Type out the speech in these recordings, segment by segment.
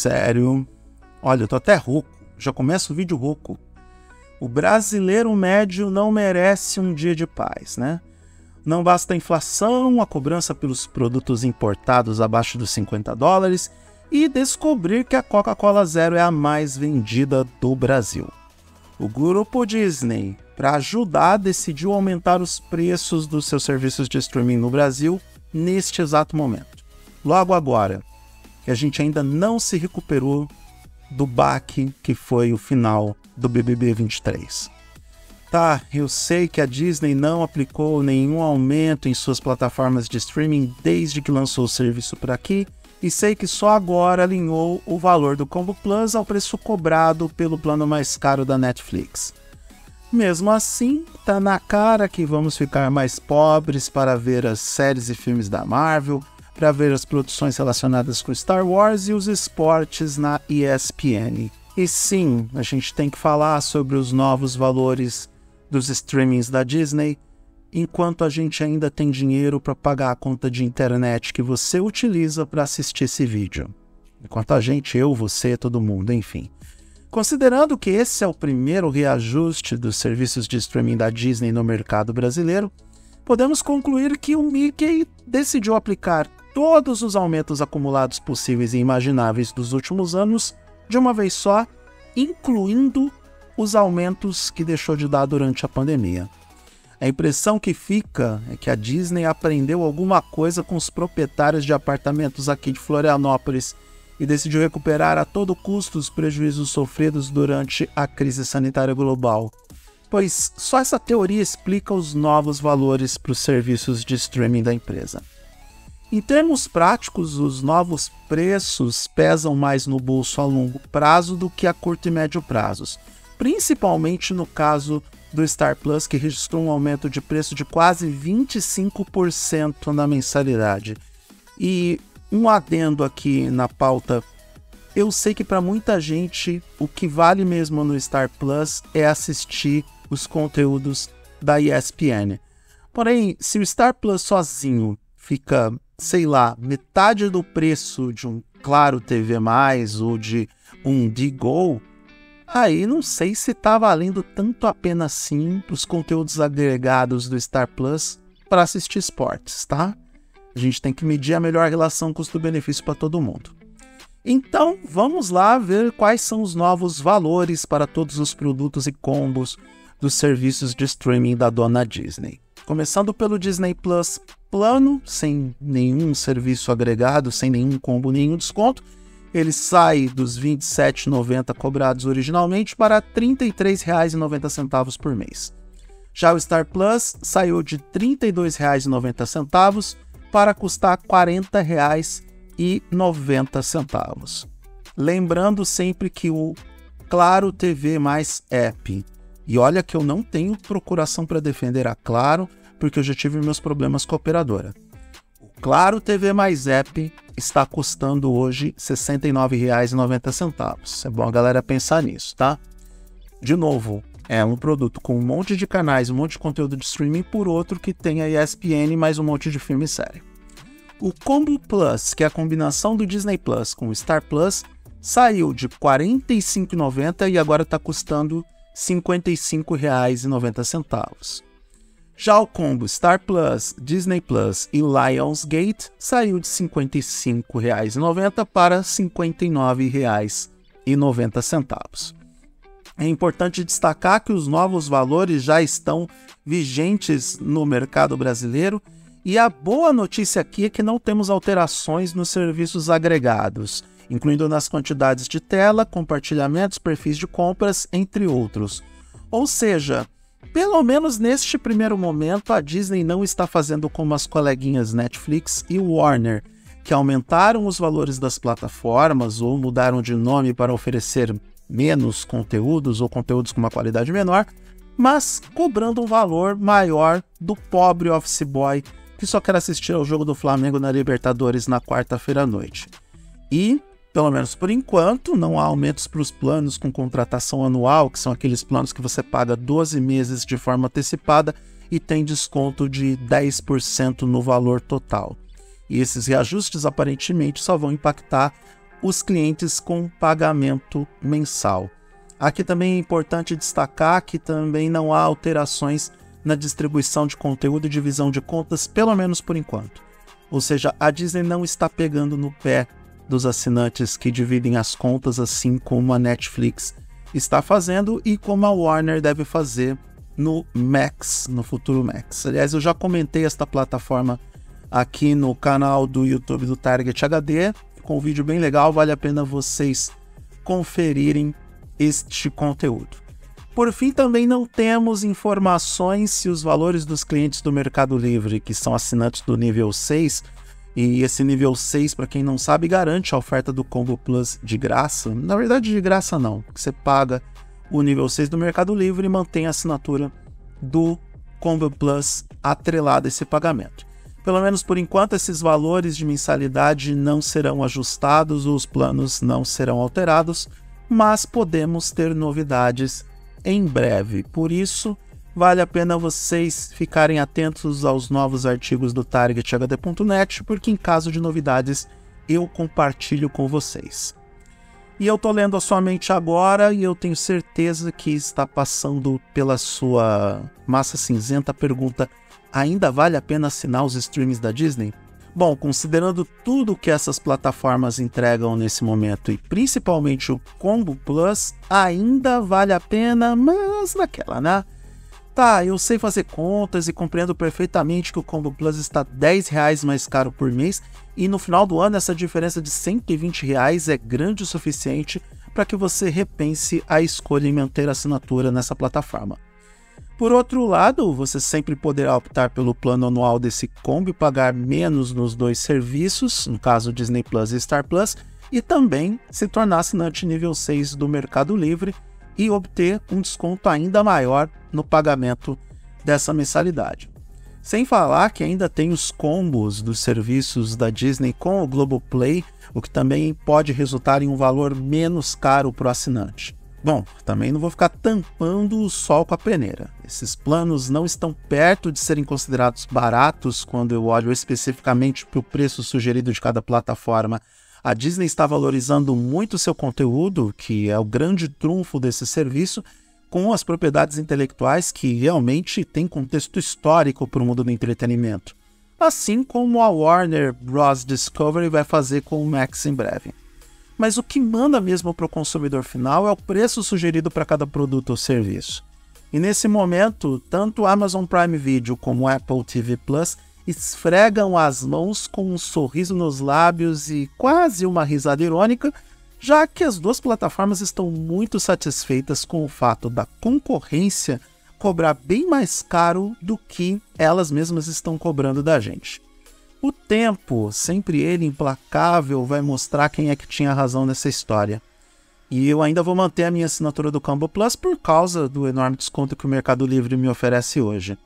sério. Olha, eu tô até rouco. Já começa o vídeo rouco. O brasileiro médio não merece um dia de paz, né? Não basta a inflação, a cobrança pelos produtos importados abaixo dos $50 e descobrir que a Coca-Cola Zero é a mais vendida do Brasil. O grupo Disney, para ajudar, decidiu aumentar os preços dos seus serviços de streaming no Brasil neste exato momento. Logo agora, que a gente ainda não se recuperou do baque que foi o final do BBB 23. Tá, eu sei que a Disney não aplicou nenhum aumento em suas plataformas de streaming desde que lançou o serviço por aqui, e sei que só agora alinhou o valor do Combo Plus ao preço cobrado pelo plano mais caro da Netflix. Mesmo assim, tá na cara que vamos ficar mais pobres para ver as séries e filmes da Marvel, para ver as produções relacionadas com Star Wars e os esportes na ESPN. E sim, a gente tem que falar sobre os novos valores dos streamings da Disney, enquanto a gente ainda tem dinheiro para pagar a conta de internet que você utiliza para assistir esse vídeo. Enquanto a gente, eu, você, todo mundo, enfim. Considerando que esse é o primeiro reajuste dos serviços de streaming da Disney no mercado brasileiro, podemos concluir que o Mickey decidiu aplicar todos os aumentos acumulados possíveis e imagináveis dos últimos anos de uma vez só, incluindo os aumentos que deixou de dar durante a pandemia. A impressão que fica é que a Disney aprendeu alguma coisa com os proprietários de apartamentos aqui de Florianópolis e decidiu recuperar a todo custo os prejuízos sofridos durante a crise sanitária global, pois só essa teoria explica os novos valores para os serviços de streaming da empresa. Em termos práticos, os novos preços pesam mais no bolso a longo prazo do que a curto e médio prazos, principalmente no caso do Star Plus, que registrou um aumento de preço de quase 25% na mensalidade. E um adendo aqui na pauta, eu sei que para muita gente o que vale mesmo no Star Plus é assistir os conteúdos da ESPN. Porém, se o Star Plus sozinho fica, sei lá, metade do preço de um Claro TV+, ou de um Digo, aí não sei se tá valendo tanto a pena assim os conteúdos agregados do Star Plus para assistir esportes, tá? A gente tem que medir a melhor relação custo-benefício para todo mundo. Então, vamos lá ver quais são os novos valores para todos os produtos e combos dos serviços de streaming da dona Disney. Começando pelo Disney Plus plano, sem nenhum serviço agregado, sem nenhum combo, nenhum desconto. Ele sai dos R$ 27,90 cobrados originalmente para R$ 33,90 por mês. Já o Star Plus saiu de R$ 32,90 para custar R$ 40,90. Lembrando sempre que o Claro TV mais app, e olha que eu não tenho procuração para defender a Claro, porque eu já tive meus problemas com a operadora. O Claro TV mais app está custando hoje R$ 69,90. É bom a galera pensar nisso, tá? De novo, é um produto com um monte de canais, um monte de conteúdo de streaming, por outro que tem a ESPN mais um monte de filme e série. O Combo Plus, que é a combinação do Disney Plus com o Star Plus, saiu de R$ 45,90 e agora está custando R$ 55,90. Já o combo Star Plus, Disney Plus e Lionsgate saiu de R$ 55,90 para R$ 59,90. É importante destacar que os novos valores já estão vigentes no mercado brasileiro e a boa notícia aqui é que não temos alterações nos serviços agregados, incluindo nas quantidades de tela, compartilhamentos, perfis de compras, entre outros. Ou seja, pelo menos neste primeiro momento, a Disney não está fazendo como as coleguinhas Netflix e Warner, que aumentaram os valores das plataformas ou mudaram de nome para oferecer menos conteúdos ou conteúdos com uma qualidade menor, mas cobrando um valor maior do pobre office boy que só quer assistir ao jogo do Flamengo na Libertadores na quarta-feira à noite. E, pelo menos por enquanto, não há aumentos para os planos com contratação anual, que são aqueles planos que você paga 12 meses de forma antecipada e tem desconto de 10% no valor total. E esses reajustes aparentemente só vão impactar os clientes com pagamento mensal. Aqui também é importante destacar que também não há alterações na distribuição de conteúdo e divisão de contas, pelo menos por enquanto. Ou seja, a Disney não está pegando no pé dos assinantes que dividem as contas, assim como a Netflix está fazendo e como a Warner deve fazer no Max, no futuro Max. Aliás, eu já comentei esta plataforma aqui no canal do YouTube do Target HD, com um vídeo bem legal, vale a pena vocês conferirem este conteúdo. Por fim, também não temos informações se os valores dos clientes do Mercado Livre, que são assinantes do nível 6, e esse nível 6, para quem não sabe, garante a oferta do Combo Plus de graça. Na verdade, de graça não, porque você paga o nível 6 do Mercado Livre e mantém a assinatura do Combo Plus atrelada a esse pagamento. Pelo menos por enquanto, esses valores de mensalidade não serão ajustados, os planos não serão alterados, mas podemos ter novidades em breve. Por isso, vale a pena vocês ficarem atentos aos novos artigos do TargetHD.net, porque em caso de novidades eu compartilho com vocês. E eu tô lendo a sua mente agora e eu tenho certeza que está passando pela sua massa cinzenta a pergunta: ainda vale a pena assinar os streams da Disney? Bom, considerando tudo que essas plataformas entregam nesse momento e principalmente o Combo Plus, ainda vale a pena, mas naquela, né? Tá, eu sei fazer contas e compreendo perfeitamente que o Combo Plus está R$10 mais caro por mês e no final do ano essa diferença de R$120 é grande o suficiente para que você repense a escolha em manter a assinatura nessa plataforma. Por outro lado, você sempre poderá optar pelo plano anual desse combo e pagar menos nos dois serviços, no caso Disney Plus e Star Plus, e também se tornar assinante nível 6 do Mercado Livre e obter um desconto ainda maior no pagamento dessa mensalidade. Sem falar que ainda tem os combos dos serviços da Disney com o Globoplay, o que também pode resultar em um valor menos caro para o assinante. Bom, também não vou ficar tampando o sol com a peneira. Esses planos não estão perto de serem considerados baratos quando eu olho especificamente para o preço sugerido de cada plataforma. A Disney está valorizando muito seu conteúdo, que é o grande trunfo desse serviço, com as propriedades intelectuais que realmente têm contexto histórico para o mundo do entretenimento. Assim como a Warner Bros. Discovery vai fazer com o Max em breve. Mas o que manda mesmo para o consumidor final é o preço sugerido para cada produto ou serviço. E nesse momento, tanto o Amazon Prime Video como o Apple TV Plus esfregam as mãos com um sorriso nos lábios e quase uma risada irônica, já que as duas plataformas estão muito satisfeitas com o fato da concorrência cobrar bem mais caro do que elas mesmas estão cobrando da gente. O tempo, sempre ele implacável, vai mostrar quem é que tinha razão nessa história. E eu ainda vou manter a minha assinatura do Combo Plus por causa do enorme desconto que o Mercado Livre me oferece hoje.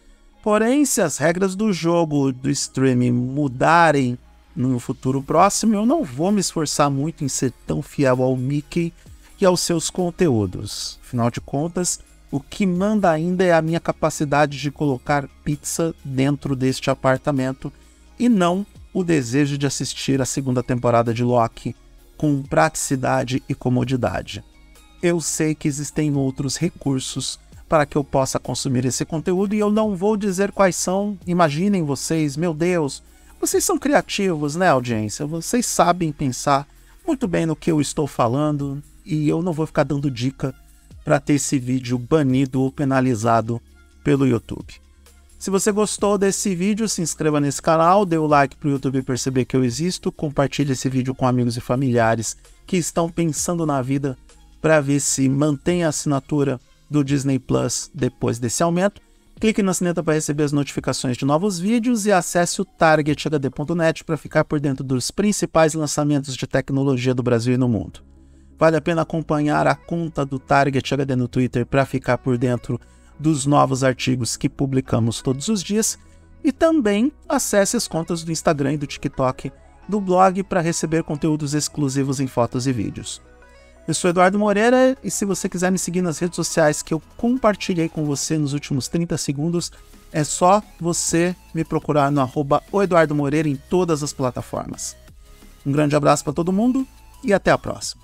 Porém, se as regras do jogo do streaming mudarem no futuro próximo, eu não vou me esforçar muito em ser tão fiel ao Mickey e aos seus conteúdos. Afinal de contas, o que manda ainda é a minha capacidade de colocar pizza dentro deste apartamento e não o desejo de assistir a segunda temporada de Loki com praticidade e comodidade. Eu sei que existem outros recursos para que eu possa consumir esse conteúdo e eu não vou dizer quais são. Imaginem vocês, meu Deus, vocês são criativos, né, audiência? Vocês sabem pensar muito bem no que eu estou falando e eu não vou ficar dando dica para ter esse vídeo banido ou penalizado pelo YouTube. Se você gostou desse vídeo, se inscreva nesse canal, dê o like para o YouTube perceber que eu existo, compartilhe esse vídeo com amigos e familiares que estão pensando na vida para ver se mantém a assinatura do Disney Plus depois desse aumento. Clique na sineta para receber as notificações de novos vídeos e acesse o TargetHD.net para ficar por dentro dos principais lançamentos de tecnologia do Brasil e no mundo. Vale a pena acompanhar a conta do Target HD no Twitter para ficar por dentro dos novos artigos que publicamos todos os dias e também acesse as contas do Instagram e do TikTok do blog para receber conteúdos exclusivos em fotos e vídeos. Eu sou Eduardo Moreira e se você quiser me seguir nas redes sociais que eu compartilhei com você nos últimos 30 segundos, é só você me procurar no @oeduardomoreira em todas as plataformas. Um grande abraço para todo mundo e até a próxima.